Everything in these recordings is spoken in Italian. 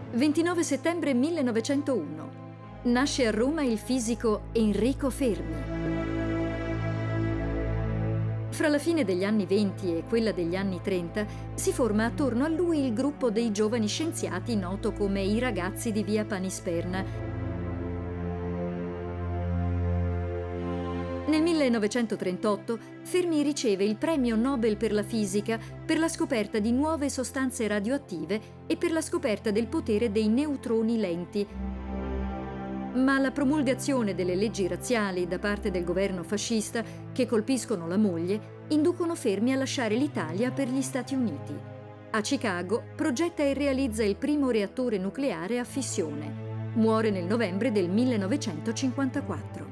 29 settembre 1901. Nasce a Roma il fisico Enrico Fermi. Fra la fine degli anni 20 e quella degli anni 30 si forma attorno a lui il gruppo dei giovani scienziati noto come i ragazzi di via Panisperna. Nel 1938 Fermi riceve il premio Nobel per la fisica per la scoperta di nuove sostanze radioattive e per la scoperta del potere dei neutroni lenti. Ma la promulgazione delle leggi razziali da parte del governo fascista, che colpiscono la moglie, inducono Fermi a lasciare l'Italia per gli Stati Uniti. A Chicago progetta e realizza il primo reattore nucleare a fissione. Muore nel novembre del 1954.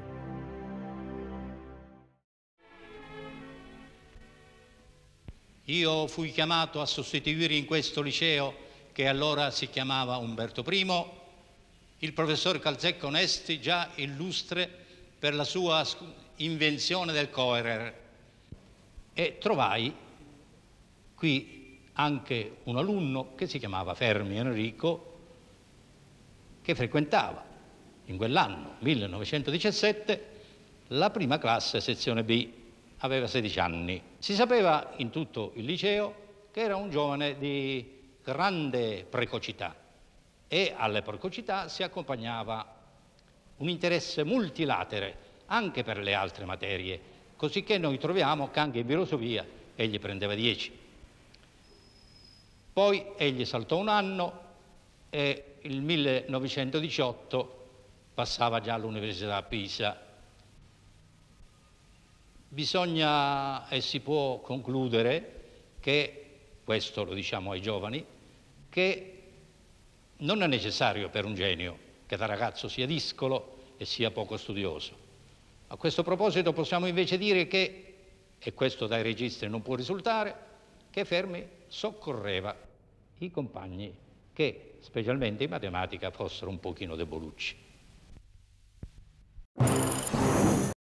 Io fui chiamato a sostituire in questo liceo, che allora si chiamava Umberto I, il professor Calzecco Onesti, già illustre per la sua invenzione del coerer, e trovai qui anche un alunno che si chiamava Fermi Enrico, che frequentava in quell'anno, 1917, la prima classe sezione B. Aveva 16 anni. Si sapeva in tutto il liceo che era un giovane di grande precocità, e alle precocità si accompagnava un interesse multilatere anche per le altre materie, cosicché noi troviamo che anche in filosofia egli prendeva 10. Poi egli saltò un anno e il 1918 passava già all'Università a Pisa. Bisogna e si può concludere che, questo lo diciamo ai giovani, che non è necessario per un genio che da ragazzo sia discolo e sia poco studioso. A questo proposito possiamo invece dire che, e questo dai registri non può risultare, che Fermi soccorreva i compagni che, specialmente in matematica, fossero un pochino debolucci.